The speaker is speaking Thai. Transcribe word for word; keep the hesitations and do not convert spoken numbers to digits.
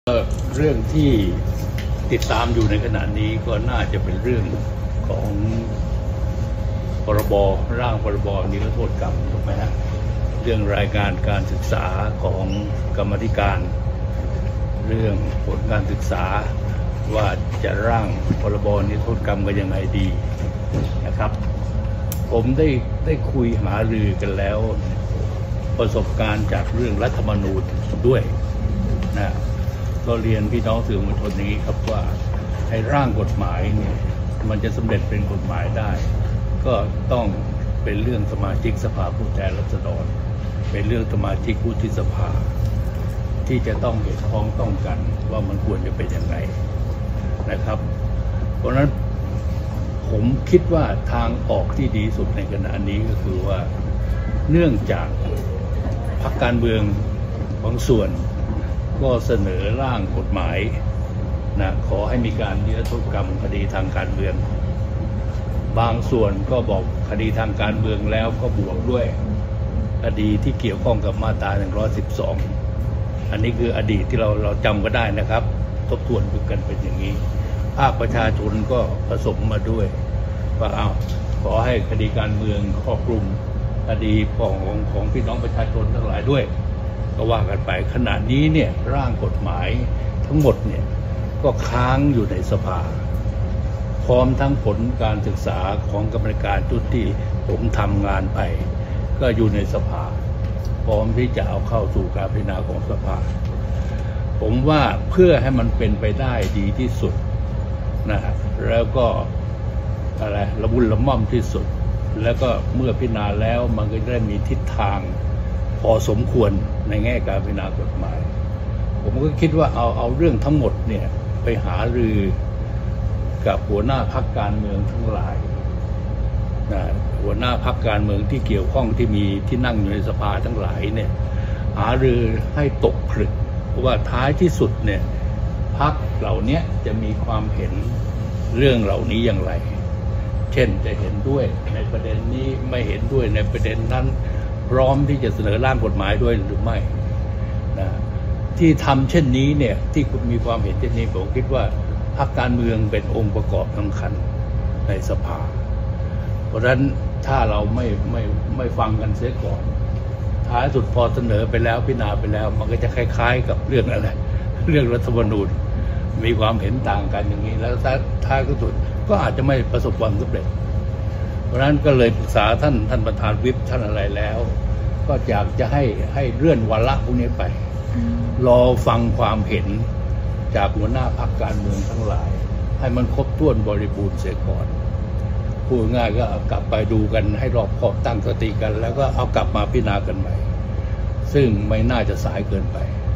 เรื่องที่ติดตามอยู่ในขณะนี้ก็น่าจะเป็นเรื่องของพรบร่างพรบนิรโทษกรรมถูกไหมฮะเรื่องรายการการศึกษาของกรรมธิการเรื่องผลการศึกษาว่าจะร่างพรบนิรโทษกรรมกันยังไงดีนะครับผมได้ได้คุยหารือกันแล้วประสบการณ์จากเรื่องรัฐธรรมนูญด้วยนะก็เรียนพี่น้องสื่อมวลชนนี้ครับว่าให้ร่างกฎหมายเนี่ยมันจะสำเร็จเป็นกฎหมายได้ก็ต้องเป็นเรื่องสมาชิกสภาผู้แทนราษฎรเป็นเรื่องสมาชิกวุฒิสภาที่จะต้องเห็นพ้องต้องกันว่ามันควรจะเป็นยังไงนะครับเพราะฉะนั้นผมคิดว่าทางออกที่ดีสุดในขณะนี้ก็คือว่าเนื่องจากพรรคการเมืองบางส่วนก็เสนอร่างกฎหมายนะขอให้มีการนิรโทษกรรมคดีทางการเมืองบางส่วนก็บอกคดีทางการเมืองแล้วก็บวกด้วยคดีที่เกี่ยวข้องกับมาตราหนึ่งร้อยสิบสองอันนี้คืออดีตที่เราเราจำก็ได้นะครับทบทวนดูกันเป็นอย่างนี้ภาคประชาชนก็ผสมมาด้วยว่าเอาขอให้คดีการเมืองครอบคลุมคดีของของพี่น้องประชาชนทั้งหลายด้วยก็ว่ากันไปขณะนี้เนี่ยร่างกฎหมายทั้งหมดเนี่ยก็ค้างอยู่ในสภาพร้อมทั้งผลการศึกษาของกรรมการชุดที่ผมทำงานไปก็อยู่ในสภาพร้อมที่จะเอาเข้าสู่การพิจารณาของสภาผมว่าเพื่อให้มันเป็นไปได้ดีที่สุดนะแล้วก็อะไรระบุละม่อมที่สุดแล้วก็เมื่อพิจารณาแล้วมันก็ได้มีทิศทางพอสมควรในแง่การพิจารณากฎหมายผมก็คิดว่าเอาเอาเรื่องทั้งหมดเนี่ยไปหารือกับหัวหน้าพรรคการเมืองทั้งหลายนะหัวหน้าพรรคการเมืองที่เกี่ยวข้องที่มีที่นั่งอยู่ในสภาทั้งหลายเนี่ยหารือให้ตกผลึกว่าท้ายที่สุดเนี่ยพรรคเหล่านี้จะมีความเห็นเรื่องเหล่านี้อย่างไรเช่นจะเห็นด้วยในประเด็นนี้ไม่เห็นด้วยในประเด็นนั้นพร้อมที่จะเสนอร่างกฎหมายด้วยหรือไม่นะที่ทำเช่นนี้เนี่ยที่มีความเห็นเช่นนี้ผมคิดว่าพรรคการเมืองเป็นองค์ประกอบสำคัญในสภาเพราะฉะนั้นถ้าเราไม่ไม่ไม่ฟังกันเสียก่อนท้ายสุดพอเสนอไปแล้วพิจารณาไปแล้วมันก็จะคล้ายๆกับเรื่องอะไรเรื่องรัฐธรรมนูญมีความเห็นต่างกันอย่างนี้แล้วท้ายสุดก็อาจจะไม่ประสบความสำเร็จเพราะฉะนั้นก็เลยปรึกษาท่านท่านประธานวิปท่านอะไรแล้วก็อยากจะให้ให้เลื่อนวาระพวกนี้ไปรอฟังความเห็นจากหัวหน้าพรรคการเมืองทั้งหลายให้มันครบถ้วนบริบูรณ์เสียก่อนพูดง่ายก็เอากลับไปดูกันให้รอบคอบตั้งสติกันแล้วก็เอากลับมาพิจารณากันใหม่ซึ่งไม่น่าจะสายเกินไป